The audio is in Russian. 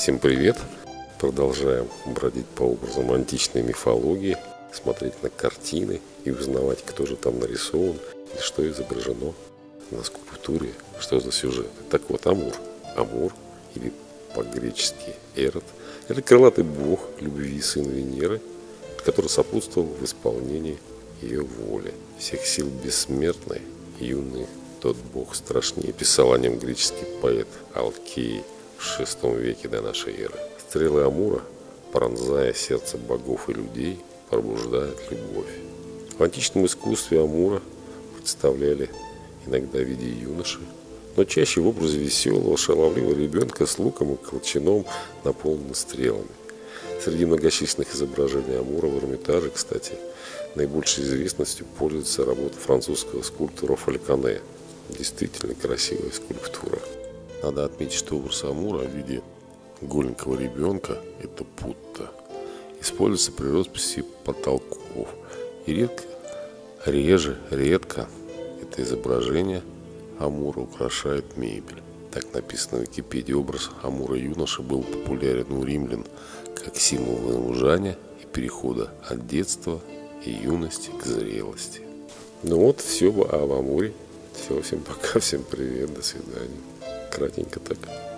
Всем привет! Продолжаем бродить по образам античной мифологии, смотреть на картины и узнавать, кто же там нарисован и что изображено на скульптуре, что за сюжет. Так вот, Амур. Амур, или по-гречески Эрот, это крылатый бог любви, сын Венеры, который сопутствовал в исполнении ее воли. Всех сил бессмертный, юный тот бог страшнее, писал о нем греческий поэт Алкей в VI веке до нашей эры. Стрелы Амура, пронзая сердце богов и людей, пробуждают любовь. В античном искусстве Амура представляли иногда в виде юноши, но чаще в образе веселого, шаловливого ребенка с луком и колчаном, наполненным стрелами. Среди многочисленных изображений Амура в Эрмитаже, кстати, наибольшей известностью пользуется работа французского скульптора Фальконе. Действительно красивая скульптура. Надо отметить, что образ Амура в виде голенького ребенка – это Путта. Используется при росписи потолков. И редко это изображение Амура украшает мебель. Так написано в Википедии. Образ Амура юноши был популярен у римлян как символ возмужания и перехода от детства и юности к зрелости. Ну вот, все об Амуре. Все, всем пока, всем привет, до свидания. Кратенько так.